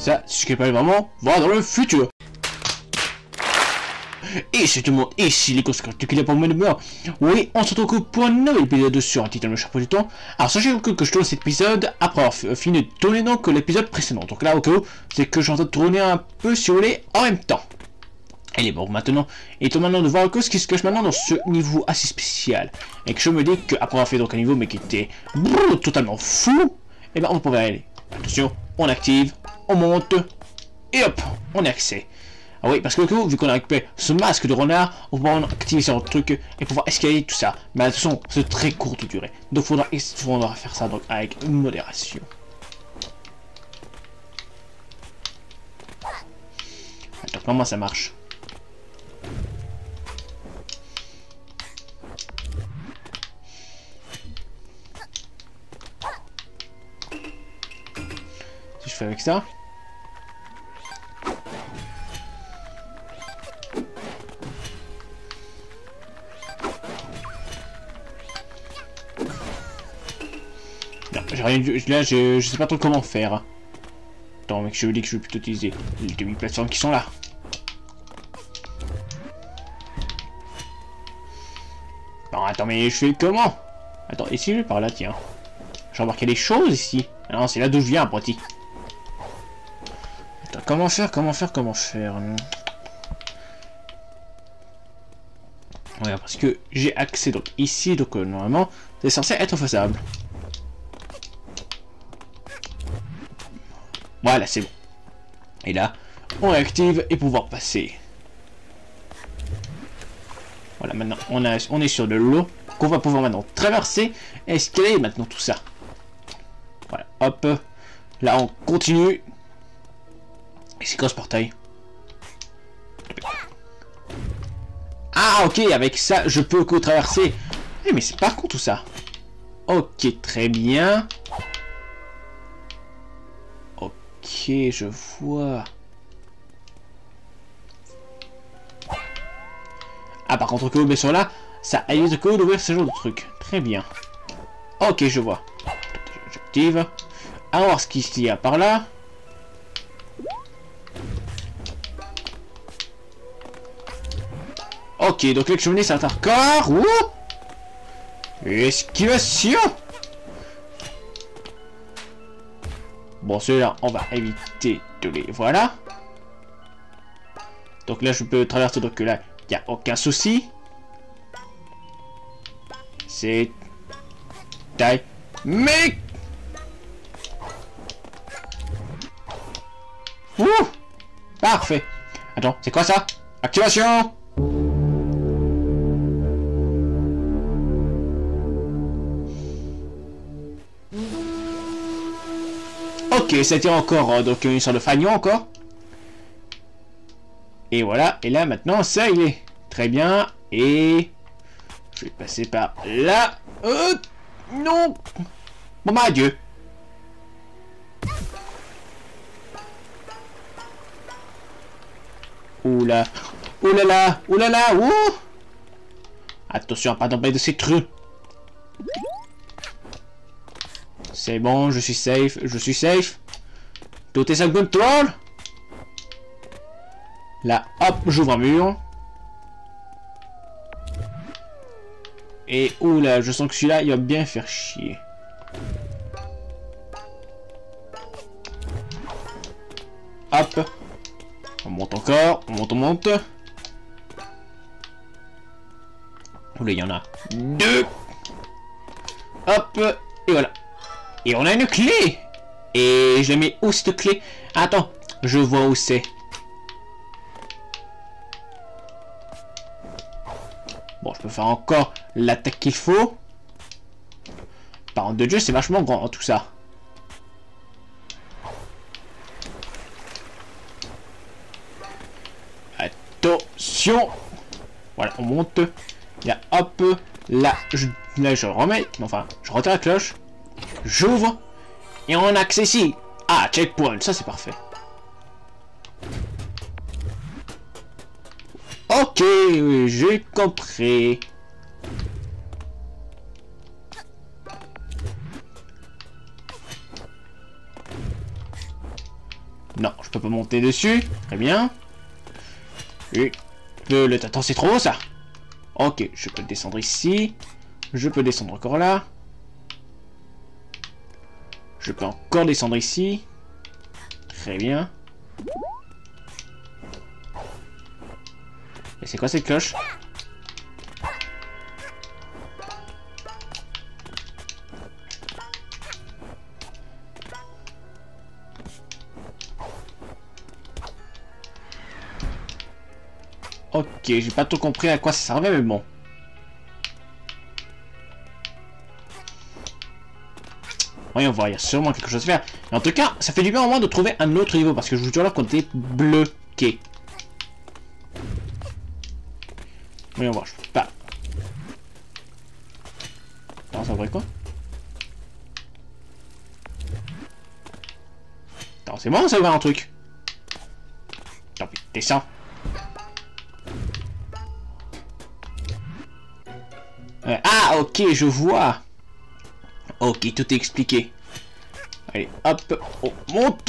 Ça, c'est ce qui peut vraiment voir dans le futur. Et c'est tout le monde, ici les conscripts qui est pour moi de mort. Oui, on se retrouve pour un nouvel épisode sur un titre de chapeau du temps. Alors sachez que je tourne cet épisode après avoir fini de tourner donc l'épisode précédent. Donc là au cas où, c'est que je suis en train de tourner un peu si vous voulez en même temps. Et bon maintenant, il est maintenant de voir ce qui se cache maintenant dans ce niveau assez spécial. Et que je me dis qu'après avoir fait donc un niveau mais qui était totalement fou, et ben on pourrait aller. Attention, on active, on monte, et hop, on a accès. Ah oui, parce que vu qu'on a récupéré ce masque de renard, on va activer ce truc et pouvoir escalader tout ça. Mais attention, c'est très courte durée. Donc faudra faire ça donc avec modération. Attends, comment ça marche? Si je fais avec ça. J'ai rien du... Là, je sais pas trop comment faire. Attends, mec, je veux dire que je vais plutôt utiliser les demi-plateformes qui sont là. Non, attends, mais je fais comment? Attends, et si je vais par là, tiens. J'ai remarqué des choses ici. Ah non, c'est là d'où je viens, petit. Attends, comment faire Ouais, parce que j'ai accès donc ici, donc normalement, c'est censé être faisable. Voilà, c'est bon. Et là, on réactive et pouvoir passer. Voilà, maintenant, on est sur de l'eau qu'on va pouvoir maintenant traverser et escalader maintenant tout ça. Voilà, hop. Là, on continue. Et c'est quoi ce portail? Ah, ok, avec ça, je peux traverser. Eh, mais c'est pas con tout ça. Ok, très bien. Ok, je vois. Ah, par contre, que vous sur là, ça évite que d'ouvrir ce genre de truc. Très bien. Ok, je vois. J'active. Alors, voir ce qu'il y a par là. Ok, donc les cheminées, ça encore. Ouh! Esquivation! Bon, celui-là, on va éviter de les... Voilà. Donc là, je peux traverser, donc là, il n'y a aucun souci. C'est... Taille. Mais... Ouh! Parfait. Attends, c'est quoi ça? Activation! Ok, c'était encore donc une sorte de fagnon encore. Et voilà, et là maintenant ça y est. Très bien, et je vais passer par là. Non. Bon bah adieu. Oula. Oulala, oulala, ouh. Attention à pas tomber de ces trucs. C'est bon, je suis safe, Tout est sous contrôle. Là, hop, j'ouvre un mur. Et oula, je sens que celui-là, il va bien faire chier. Hop. On monte encore, on monte. Oula, il y en a deux. Hop, et voilà. Et on a une clé. Et je la mets où cette clé? Attends, je vois où c'est. Bon, je peux faire encore l'attaque qu'il faut. Par contre de Dieu, c'est vachement grand tout ça. Attention. Voilà, on monte. Là, hop. Là, je remets. Enfin, je retire la cloche. J'ouvre. Et on a accès ici. Ah, checkpoint. Ça, c'est parfait. Ok, j'ai compris. Non, je peux pas monter dessus. Très bien. Et attends, c'est trop haut ça. Ok, je peux descendre ici. Je peux descendre encore là. Je peux encore descendre ici. Très bien. Et c'est quoi cette cloche? Ok, j'ai pas tout compris à quoi ça servait, mais bon. Voyons voir, il y a sûrement quelque chose à faire. Mais en tout cas, ça fait du bien au moins de trouver un autre niveau, parce que je vous jure là qu'on était bloqué. Voyons voir, je peux pas. Non, ça vrai quoi? Attends, c'est bon, ça ouvre un truc. Tant pis, descends. Ah, ok, je vois. Ok, tout est expliqué. Allez, hop, on monte.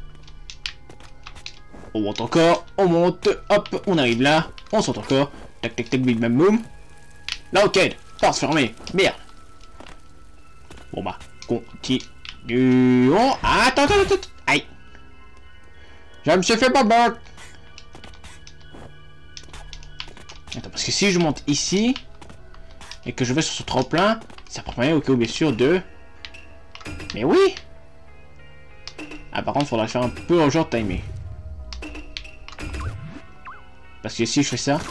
On monte encore, on monte, hop, on arrive là, on saute encore. Tac, tac, tac, bim, bam, boum. Là, ok, porte fermée, merde. Bon bah, continuons. Attends, attends, attends, aïe. Je me suis fait pas battre. Attends, parce que si je monte ici et que je vais sur ce tremplin, ça permet au cas où bien sûr de... Mais oui. Ah par contre, faudra faire un peu au genre timé. Parce que si je fais ça,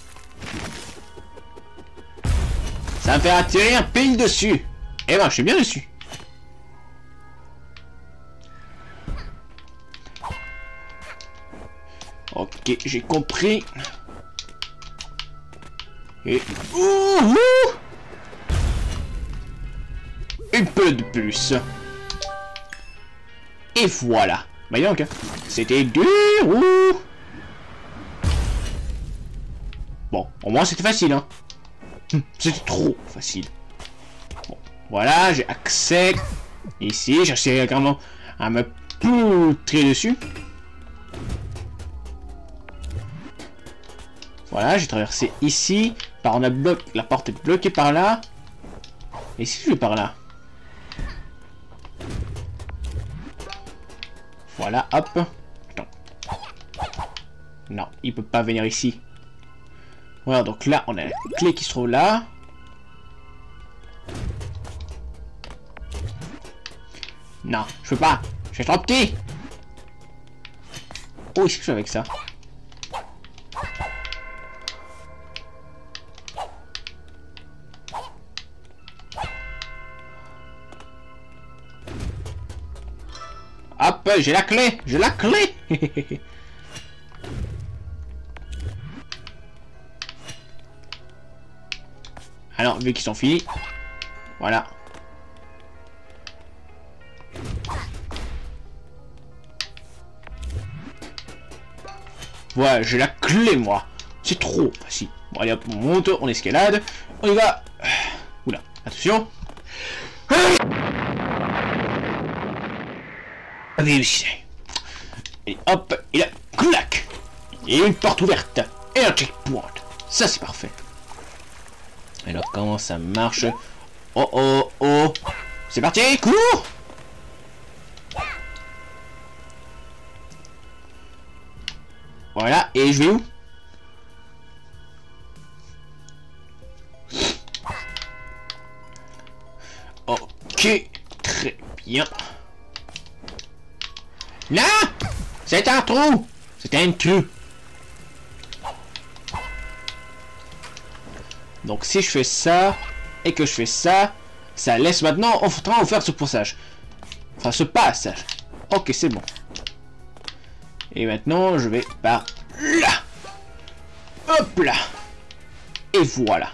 ça va me faire attirer un pile dessus. Et ben, je suis bien dessus. Ok, j'ai compris. Et... Ouh, une peu de plus. Et voilà. Bah donc, c'était dur. Ouh. Bon, au moins c'était facile, hein. C'était trop facile. Bon, voilà, j'ai accès ici. J'ai réussi également à me poutrer dessus. Voilà, j'ai traversé ici. Par on a bloqué, la porte est bloquée par là. Et si je vais par là? Voilà, hop. Attends. Non, il peut pas venir ici. Voilà, donc là, on a la clé qui se trouve là. Non, je peux pas. Je suis trop petit. Oh, est-ce que je fais avec ça? Hop, j'ai la clé. J'ai la clé. Alors, vu qu'ils sont finis. Voilà. Voilà, j'ai la clé, moi. C'est trop facile. Bon, allez hop, on monte, on escalade. On y va. Oula, attention. Réussi. Et hop, et là, clac. Et une porte ouverte. Et un checkpoint. Ça, c'est parfait. Alors, comment ça marche? Oh, oh, oh. C'est parti, cours. Voilà, et je vais où? Ok, très bien. Là, c'est un trou. C'est un trou. Donc si je fais ça et que je fais ça, ça laisse maintenant on faudra faire ce passage. Enfin ce passage. Ok, c'est bon. Et maintenant je vais par là. Hop là. Et voilà.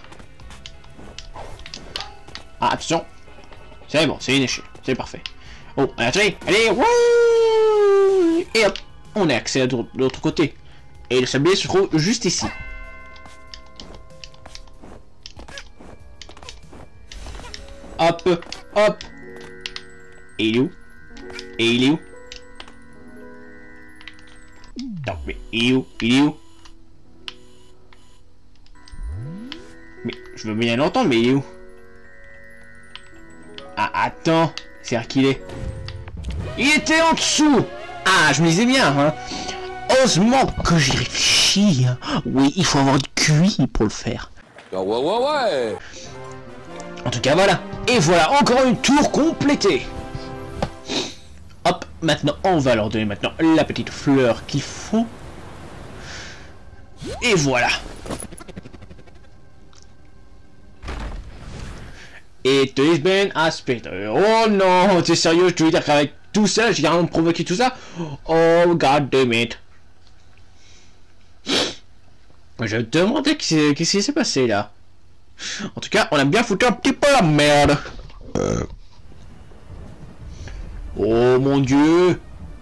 Ah attention. C'est bon, c'est une échelle. C'est parfait. Oh, allez, allez, wouh. Et hop, on a accès à l'autre côté. Et le sablier se trouve juste ici. Hop, hop. Et il est où? Et il est où? Attends, mais il est où? Il est où? Mais je veux bien l'entendre, mais il est où? Ah, attends. C'est-à-dire qu'il est... Il était en dessous! Ah, je me disais bien, hein. Heureusement que j'ai réfléchi. Hein. Oui, il faut avoir du QI pour le faire. Ouais. En tout cas, voilà. Et voilà, encore une tour complétée. Hop, maintenant, on va leur donner maintenant la petite fleur qu'il faut. Et voilà. Et is been aspected. Oh non, t'es sérieux, je veux dire qu'avec tout ça, j'ai carrément provoqué tout ça. Oh god damn it. Je me demandais qu'est-ce qui s'est passé là. En tout cas, on a bien foutu un petit peu la merde. Oh mon dieu.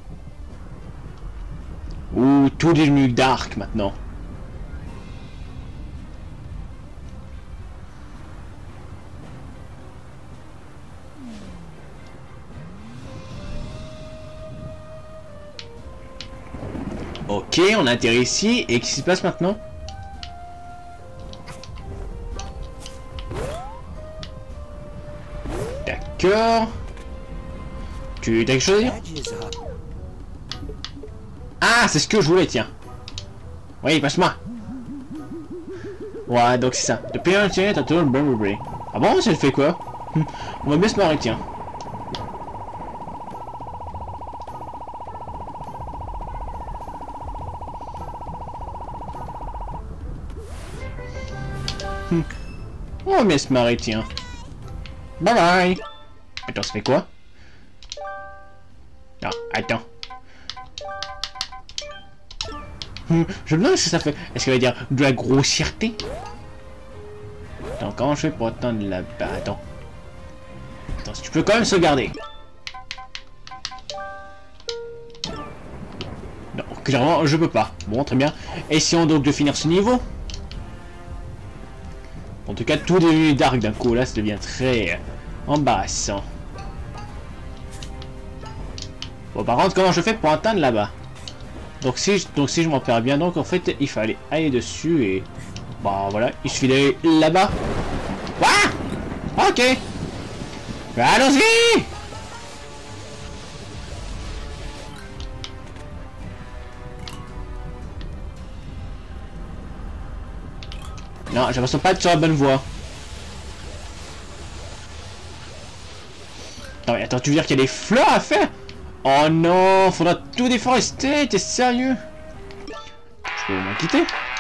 Ouh, tout est devenu dark maintenant. Ok, on atterrit ici, et qu'est-ce qui se passe maintenant? D'accord. Tu as quelque chose à dire? Ah, c'est ce que je voulais, tiens. Oui, passe-moi. Ouais, donc c'est ça. Depuis un tiens, t'as toujours le Burberry. Ah bon, ça le fait quoi? On va bien se marrer, tiens. On va bien se marrer, tiens. Bye bye. Attends, ça fait quoi? Non, attends. Je me demande ce que ça fait. Est-ce qu'il va dire de la grossièreté? Attends, comment je fais pour atteindre là-bas? Attends. Attends, si tu peux quand même sauvegarder. Non, clairement, je peux pas. Bon, très bien. Essayons donc de finir ce niveau. En tout cas, tout est devenu dark d'un coup. Là, ça devient très embarrassant. Bon, par contre, comment je fais pour atteindre là-bas? Donc si je m'en perds bien, donc en fait, il fallait aller dessus et... Bah voilà, il suffit d'aller là-bas. Ah, ok. Allons-y. Non, j'ai l'impression pas être sur la bonne voie. Attends, tu veux dire qu'il y a des fleurs à faire? Oh non, faudra tout déforester, t'es sérieux? Je peux au moins quitter.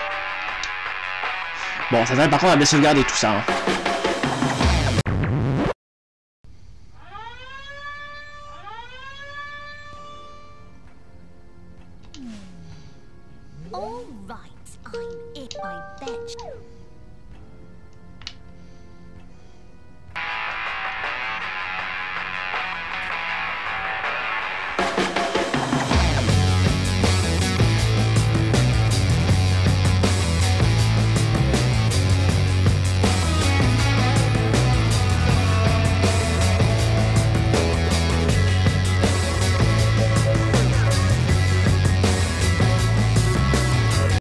Bon, ça va, par contre, on va bien sauvegarder tout ça. Hein. All right, I'm it, I bet.